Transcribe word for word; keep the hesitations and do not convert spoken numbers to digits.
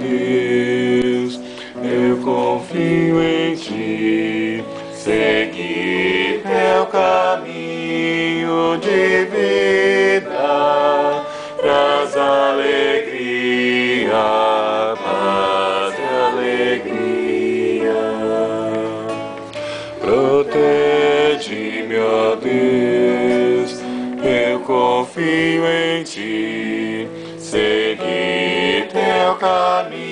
Deus, eu confio em ti. Seguir teu caminho de vida, traz alegria, paz e alegria. Protege-me, ó Deus, eu confio em ti. Seguir teu caminho